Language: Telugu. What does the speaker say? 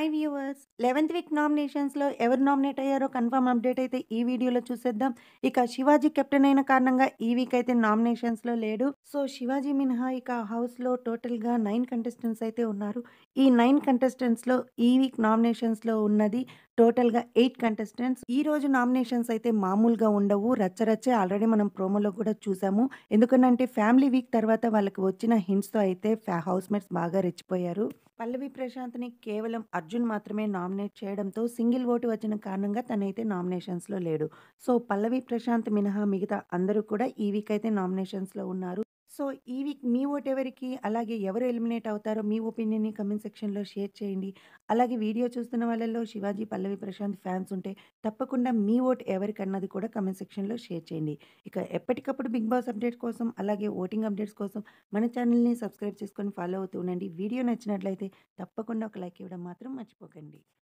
హాయ్ వ్యూవర్స్ 11th వీక్ నామినేషన్స్‌లో ఎవరు నామినేట్ అయ్యారో కన్ఫర్మ్ అప్డేట్ అయితే ఈ వీడియోలో చూసేద్దాం. ఇక శివాజీ కెప్టెన్ అయిన కారణంగా ఈ వీక్ అయితే నామినేషన్స్‌లో లేడు. సో శివాజీ మినహా ఇక హౌస్‌లో టోటల్‌గా 9 కంటెస్టెంట్స్ అయితే ఉన్నారు. ఈ 9 కంటెస్టెంట్స్‌లో ఈ వీక్ నామినేషన్స్‌లో ఉన్నది టోటల్‌గా 8 కంటెస్టెంట్స్. ఈ రోజు నామినేషన్స్ అయితే మామూలుగా ఉండవు. రచ్చరచ్చే ఆల్రెడీ మనం ప్రోమోలో కూడా చూసాము. ఎందుకనంటే ఫ్యామిలీ వీక్ తర్వాత వాళ్ళకి వచ్చిన హింట్స్‌తో అయితే హౌస్‌మేట్స్ బాగా రెచ్చిపోయారు. పల్లవి ప్రశాంత్‌ని కేవలం అర్జున్ మాత్రమే నామినేట్ చేయడంతో సింగిల్ ఓటు వచ్చిన కారణంగా తనైతే నామినేషన్స్‌లో లేడు. సో, పల్లవి ప్రశాంత్ మినహా మిగతా అందరూ కూడా ఈ వీక్ అయితే నామినేషన్స్‌లో ఉన్నారు. సో, ఈ వీక్ మీ ఓటు ఎవరికి? అలాగే ఎవరు ఎలిమినేట్ అవుతారో మీ ఒపీనియన్‌ని కామెంట్ సెక్షన్‌లో షేర్ చేయండి. అలాగే వీడియో చూస్తున్న వాళ్ళలో శివాజీ, పల్లవి ప్రశాంత్ ఫ్యాన్స్ ఉంటే తప్పకుండా మీ ఓటు ఎవరికన్నది కూడా కామెంట్ సెక్షన్‌లో షేర్ చేయండి. ఇక ఎప్పటికప్పుడు బిగ్ బాస్ అప్డేట్ కోసం అలాగే ఓటింగ్ అప్డేట్స్ కోసం మన ఛానల్‌ని సబ్స్క్రైబ్ చేసుకొని ఫాలో అవుతూ ఉండండి. వీడియో నచ్చినట్లయితే తప్పకుండా ఒక లైక్ ఇవ్వడం మాత్రం మర్చిపోకండి.